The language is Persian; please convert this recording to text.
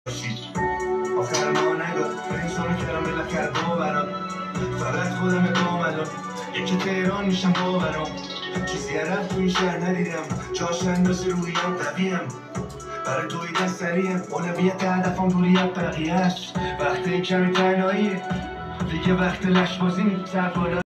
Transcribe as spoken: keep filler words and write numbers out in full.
آخر ما نگاه به این سانو کردم بلد کرد باورم فقط خودم با مدام یکی تهران میشم باورم چیزی عرب تو این شهر ندیدم جاش اندازه رویم قویم برای دویدن سریم اولویت هدفم دوریت بقیهش وقت کمی تنهاییه دیگه وقت لشبازی میتر بالا